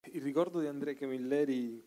Il ricordo di Andrea Camilleri,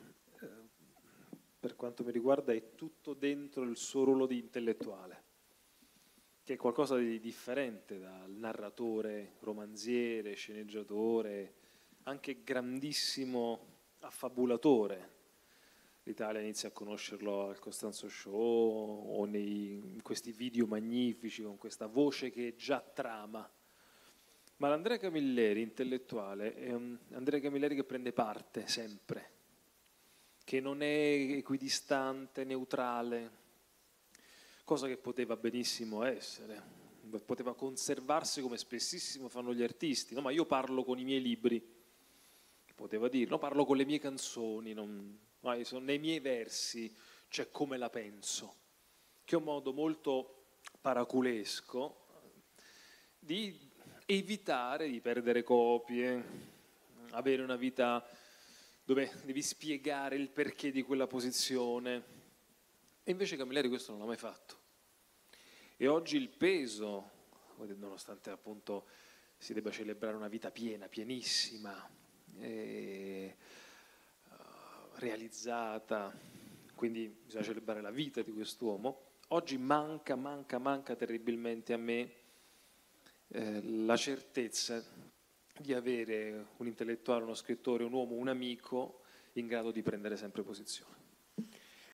per quanto mi riguarda, è tutto dentro il suo ruolo di intellettuale, che è qualcosa di differente dal narratore, romanziere, sceneggiatore, anche grandissimo affabulatore. L'Italia inizia a conoscerlo al Costanzo Show o in questi video magnifici con questa voce che già trama. Ma l'Andrea Camilleri intellettuale è un Andrea Camilleri che prende parte sempre, che non è equidistante, neutrale, cosa che poteva benissimo essere, poteva conservarsi come spessissimo fanno gli artisti. No, ma io parlo con i miei libri, poteva dire, no, parlo con le mie canzoni, nei miei versi c'è come la penso, che è un modo molto paraculesco di evitare di perdere copie, avere una vita dove devi spiegare il perché di quella posizione. E invece Camilleri questo non l'ha mai fatto. E oggi il peso, nonostante appunto si debba celebrare una vita piena, pienissima, realizzata, quindi bisogna celebrare la vita di quest'uomo, oggi manca terribilmente a me la certezza di avere un intellettuale, uno scrittore, un uomo, un amico in grado di prendere sempre posizione.